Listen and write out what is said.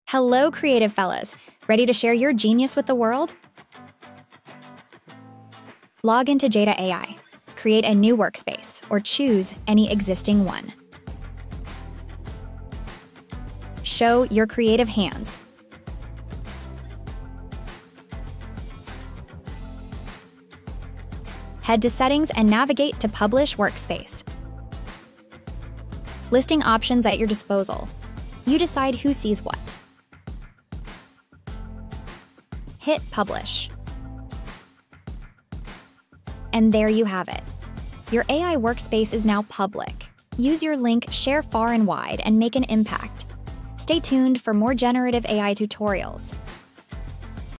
Hello, creative fellas. Ready to share your genius with the world? Log into Jeda.ai, create a new workspace, or choose any existing one. Show your creative hands. Head to Settings and navigate to Publish Workspace. Listing options at your disposal. You decide who sees what. Hit Publish. And there you have it. Your AI workspace is now public. Use your link, share far and wide, and make an impact. Stay tuned for more generative AI tutorials.